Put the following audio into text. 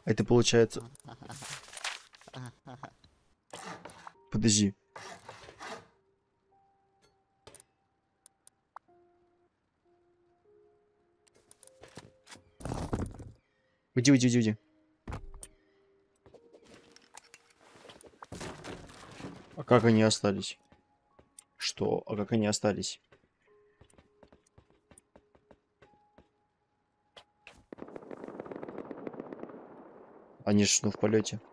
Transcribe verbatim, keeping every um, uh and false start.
Это получается... Подожди. Уйди, уйди, уйди, уйди. А как они остались? Что? А как они остались? Они ж, ну, в полете.